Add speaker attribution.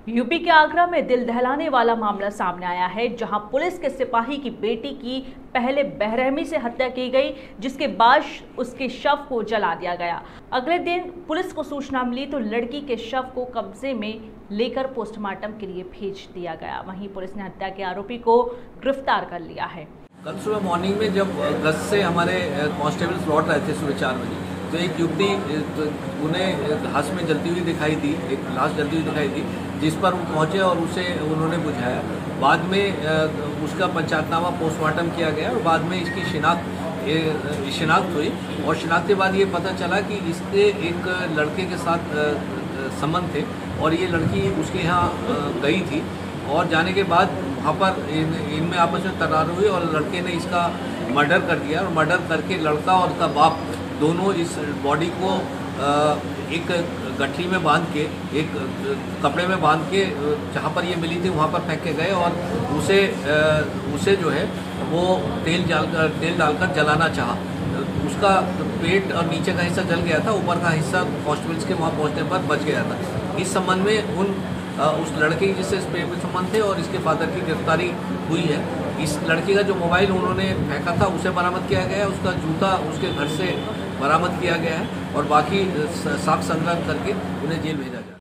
Speaker 1: UP के आगरा में दिल दहलाने वाला मामला सामने आया है, जहां पुलिस के सिपाही की बेटी की पहले बेरहमी से हत्या की गई, जिसके बाद उसके शव को जला दिया गया। अगले दिन पुलिस को सूचना मिली तो लड़की के शव को कब्जे में लेकर पोस्टमार्टम के लिए भेज दिया गया। वहीं पुलिस ने हत्या के आरोपी को गिरफ्तार कर लिया है।
Speaker 2: कल सुबह मॉर्निंग में जब गश्त से हमारे कांस्टेबल्स लौट रहे थे सुबह 4 बजे, तो एक युवती उन्हें घास में जलती हुई दिखाई दी, एक लाश जलती हुई दिखाई दी, जिस पर वो पहुंचे और उसे उन्होंने बुझाया। बाद में उसका पंचायतनामा पोस्टमार्टम किया गया और बाद में इसकी शिनाख्त हुई और शिनाख्त के बाद ये पता चला कि इसके एक लड़के के साथ संबंध थे और ये लड़की उसके यहाँ गई थी और जाने के बाद वहाँ पर इनमें आपस में तकरार हुई और लड़के ने इसका मर्डर कर दिया और मर्डर करके लड़का और उसका बाप दोनों इस बॉडी को एक गठरी में बांध के, एक कपड़े में बांध के जहाँ पर ये मिली थी वहाँ पर फेंक के गए और उसे जो है वो तेल डालकर जलाना चाहा। उसका पेट और नीचे का हिस्सा जल गया था, ऊपर का हिस्सा कांस्टेबल्स के वहाँ पहुँचने पर बच गया था। इस संबंध में उस लड़के की जिससे इस पे संबंध थे और इसके फादर की गिरफ्तारी हुई है। इस लड़के का जो मोबाइल उन्होंने फेंका था उसे बरामद किया गया है, उसका जूता उसके घर से बरामद किया गया है और बाकी साक्ष्य संग्रह करके उन्हें जेल भेजा गया।